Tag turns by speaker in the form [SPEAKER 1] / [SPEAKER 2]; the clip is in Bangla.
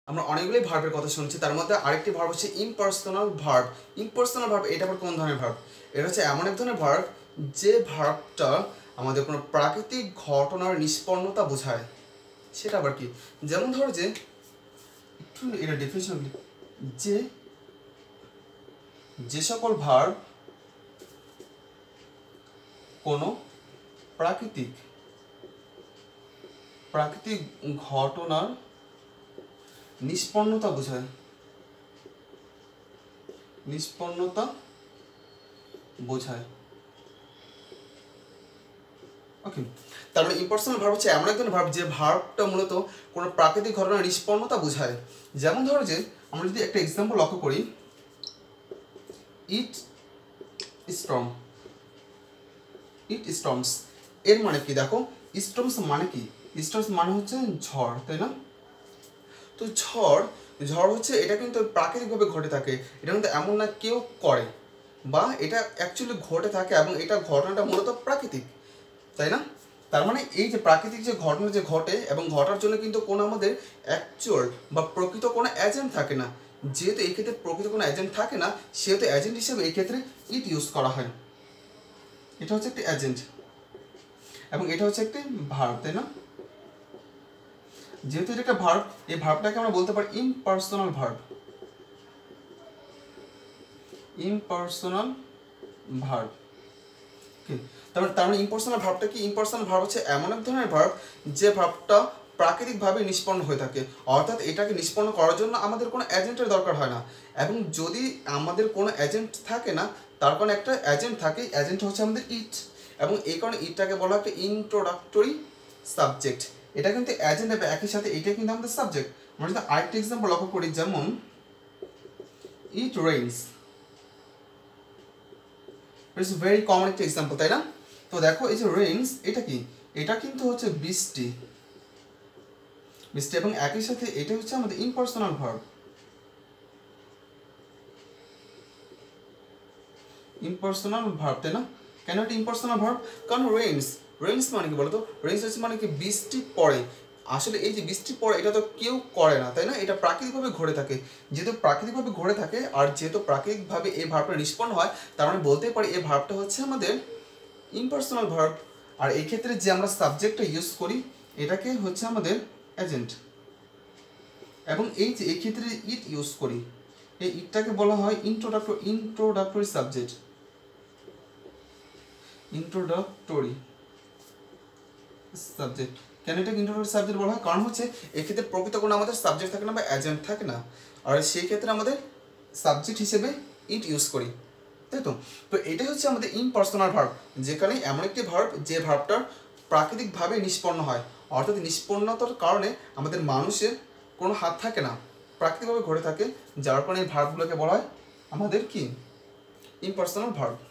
[SPEAKER 1] আমরা অনেকগুলোই ভার্বের কথা শুনছি, তার মধ্যে আরেকটি ভার্ব হচ্ছে ইমপার্সোনাল ভার্ব। ইমপার্সোনাল ভার্ব এটা আবার কোন ধরনের ভার্ব? এটা হচ্ছে এমন এক ধরনের ভার্ব যে ভার্বটা আমাদের কোনো প্রাকৃতিক ঘটনার নিষ্পন্নতা বোঝায়। সেটা আবার কি? যেমন ধরো যে একটু এটা ডেফিনিশন, যে সকল ভার্ব কোনো প্রাকৃতিক ঘটনার নিষ্পন্নতা বোঝায়, ওকে। তার মানে ইম্পার্সোনাল ভার্ব হচ্ছে এমন এক ধরনের ভার্ব যে ভার্বটা মূলত কোনো প্রাকৃতিক ঘটনার নিষ্পন্নতা বোঝায়। যেমন ধরো যে আমরা যদি একটা এক্সাম্পল লক্ষ্য করি, ইট স্টর্মস, এর মানে কি দেখো, স্টর্মস মানে কি? স্টর্মস মানে হচ্ছে ঝড়, তাই না? তো ঝড় হচ্ছে এটা কিন্তু প্রাকৃতিকভাবে ঘটে থাকে, এটা কিন্তু এমন না কেউ করে, বা এটা অ্যাকচুয়ালি ঘটে থাকে এবং এটা ঘটনাটা মূলত প্রাকৃতিক, তাই না? তার মানে এই যে প্রাকৃতিক যে ঘটনা যে ঘটে এবং ঘটার জন্য কিন্তু কোনো আমাদের অ্যাকচুয়াল বা প্রকৃত কোনো এজেন্ট থাকে না। যেহেতু এই ক্ষেত্রে প্রকৃত কোনো এজেন্ট থাকে না, সেহেতু এজেন্ট হিসেবে এই ক্ষেত্রে ইট ইউজ করা হয়। এটা হচ্ছে একটি এজেন্ট এবং এটা হচ্ছে একটি ভার্ব, তাই না? যেহেতু এটা একটা ভার্ব, এই ভার্বটাকে আমরা বলতে পারি ইমপার্সোনাল ভার্ব। তার মানে ইম্পার্সোনাল ভার্বটা কি? ইম্পার্সোনাল ভার্ব হচ্ছে এমন এক ধরনের ভার্ব যে ভার্বটা প্রাকৃতিকভাবে নিষ্পন্ন হয়ে থাকে, অর্থাৎ এটাকে নিষ্পন্ন করার জন্য আমাদের কোনো এজেন্টের দরকার হয় না। এবং যদি আমাদের কোনো এজেন্ট থাকে না, তার কারণে একটা এজেন্ট থাকে, এজেন্ট হচ্ছে আমাদের ইট, এবং এই কারণে ইটটাকে বলা হয় একটা ইন্ট্রোডাক্টরি সাবজেক্ট। এটা কিন্তু এজেন্ট হবে একই সাথে, এটা কিন্তু আমাদের সাবজেক্ট। আমরা যদি আরেকটা এক্সাম্পল লক্ষ্য করি, যেমন it rains, it's very common একটা এক্সাম্পল, তাই না? তো দেখো এই যে রেইনস, এটা কি? এটা কিন্তু হচ্ছে বৃষ্টি, এবং একই সাথে এটা হচ্ছে আমাদের ইম্পার্সোনাল ভার্ব। তাই না? কেন এটা ইম্পার্সোনাল ভার্ব? কারণ রেইনস মানে কি বলতো? রেইনস হচ্ছে মানে কি বৃষ্টি পড়ে। আসলে এই যে বৃষ্টি পড়ে এটা তো কেউ করে না, তাই না? এটা প্রাকৃতিকভাবে ঘটে থাকে। যেহেতু প্রাকৃতিকভাবে ঘটে থাকে আর যেহেতু প্রাকৃতিকভাবে এই ভার্বটা নিষ্পন্ন হয়, তার মানে বলতেই পারি এই ভার্বটা হচ্ছে আমাদের ইম্পার্সোনাল ভার্ব। আর এই ক্ষেত্রে যে আমরা সাবজেক্টটা ইউজ করি, এটাকে হচ্ছে আমাদের এজেন্ট, এবং এই যে এই ক্ষেত্রে ইট ইউজ করি, এই ইটটাকে বলা হয় ইন্ট্রোডাক্টরি সাবজেক্ট। কেন এটাকে ইন্ট্রোডাক্টরি সাবজেক্ট বলা হয়? কারণ হচ্ছে এক্ষেত্রে প্রকৃত কোনো আমাদের সাবজেক্ট থাকে না বা এজেন্ট থাকে না, আর সেই ক্ষেত্রে আমাদের সাবজেক্ট হিসেবে ইট ইউজ করি, তাই তো? তো এটাই হচ্ছে আমাদের ইমপার্সোনাল ভার্ব, যেখানে এমন একটি ভার্ব যে ভার্বটার প্রাকৃতিকভাবে নিষ্পন্ন হয়, অর্থাৎ নিষ্পন্নতার কারণে আমাদের মানুষের কোনো হাত থাকে না, প্রাকৃতিকভাবে ঘটে থাকে, যার কারণে এই ভার্বগুলোকে বলা হয় আমাদের কি? Impersonal verb.